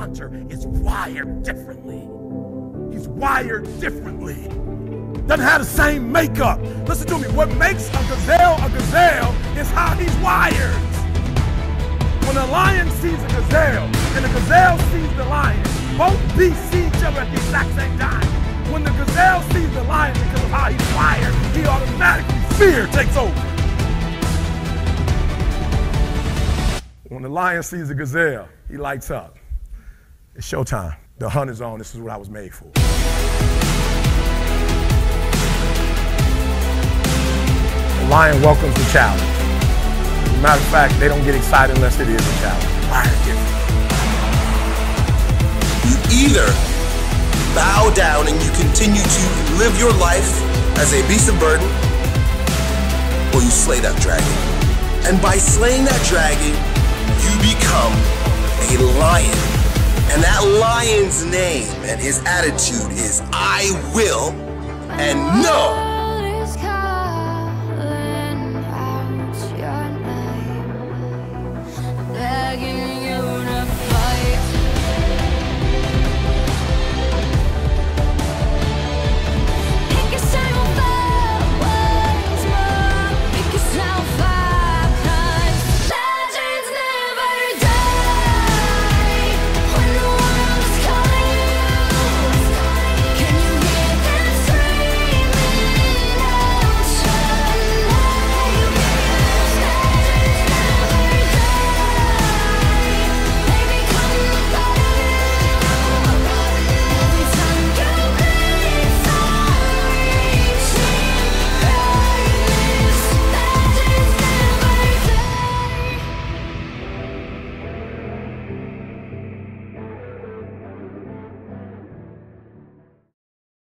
hunter is wired differently. He's wired differently. Doesn't have the same makeup. Listen to me, what makes a gazelle is how he's wired. When a lion sees a gazelle and the gazelle sees the lion, both beasts see each other at the exact same time. When the gazelle sees the lion because of how he's wired, he automatically, fear takes over. When the lion sees the gazelle, he lights up. It's showtime. The hunt is on. This is what I was made for. The lion welcomes the challenge. As a matter of fact, they don't get excited unless it is a challenge. Lion gets it. You either bow down and you continue to live your life as a beast of burden, or you slay that dragon. And by slaying that dragon, you become a lion. And that lion's name and his attitude is I will and no.